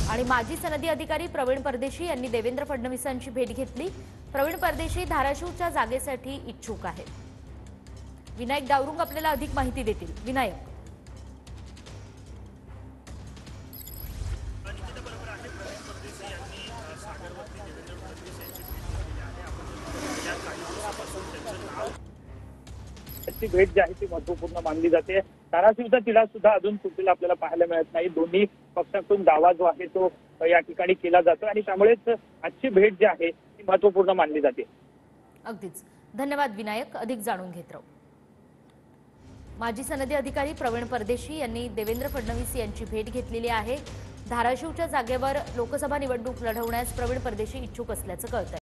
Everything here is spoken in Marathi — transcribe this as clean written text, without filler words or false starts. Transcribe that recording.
आणि माजी सनदी अधिकारी प्रवीण परदेशी यांनी देवेंद्र फडणवीसांची भेट घेतली। प्रवीण परदेशी धाराशिवच्या जागेसाठी इच्छुक आहेत। विनायक दावरुंग आपल्याला अधिक माहिती देतील। विनायक, ची भेट जी आहे ती महत्वपूर्ण मानली जाते। धाराशिवचा तिढा सुद्धा अजून सुटलेला आपल्याला पाहायला मिळत नाही। दोन्ही पक्षातून दावा जो आहे तो या ठिकाणी केला जातो आणि त्यामुळेच आजची भेट जी आहे ती महत्वपूर्ण मानली जाते। अगदीच धन्यवाद विनायक, अधिक जाणून घेत राहू। माजी सनदी अधिकारी प्रवीण परदेशी यांनी देवेंद्र फडणवीस यांची भेट घेतलेली आहे। धाराशिवच्या जागेवर लोकसभा निवडणूक लढवण्यास प्रवीण परदेशी इच्छुक असल्याचं कळतंय।